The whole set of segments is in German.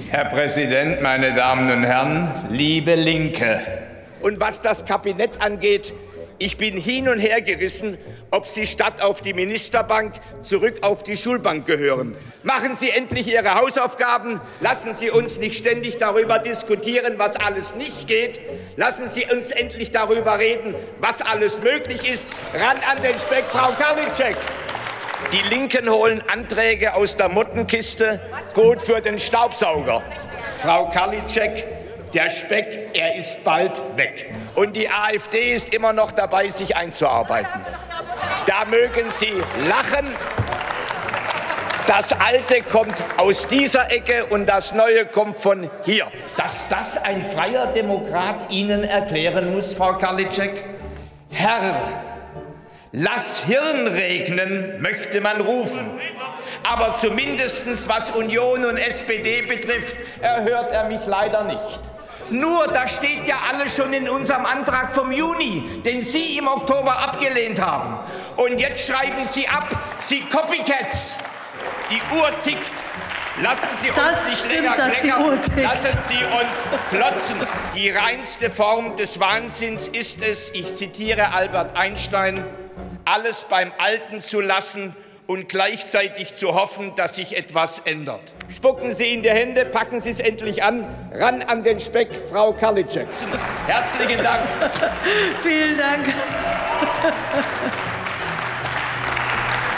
Herr Präsident, meine Damen und Herren, liebe Linke! Und was das Kabinett angeht, ich bin hin und her gerissen, ob Sie statt auf die Ministerbank zurück auf die Schulbank gehören. Machen Sie endlich Ihre Hausaufgaben. Lassen Sie uns nicht ständig darüber diskutieren, was alles nicht geht. Lassen Sie uns endlich darüber reden, was alles möglich ist. Ran an den Speck, Frau Karliczek! Die Linken holen Anträge aus der Mottenkiste, gut für den Staubsauger. Frau Karliczek, der Speck, er ist bald weg. Und die AfD ist immer noch dabei, sich einzuarbeiten. Da mögen Sie lachen. Das Alte kommt aus dieser Ecke und das Neue kommt von hier. Dass das ein freier Demokrat Ihnen erklären muss, Frau Karliczek? Herr, lass Hirn regnen, möchte man rufen. Aber zumindest was Union und SPD betrifft, hört er mich leider nicht. Nur, das steht ja alles schon in unserem Antrag vom Juni, den Sie im Oktober abgelehnt haben. Und jetzt schreiben Sie ab, Sie Copycats. Die Uhr tickt. Lassen Sie uns nicht länger kleckern. Lassen Sie uns klotzen. Die reinste Form des Wahnsinns ist es, ich zitiere Albert Einstein, alles beim Alten zu lassen und gleichzeitig zu hoffen, dass sich etwas ändert. Spucken Sie in die Hände, packen Sie es endlich an. Ran an den Speck, Frau Karliczek. Herzlichen Dank. Vielen Dank.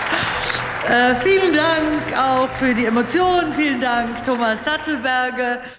Vielen Dank auch für die Emotionen. Vielen Dank, Thomas Sattelberger.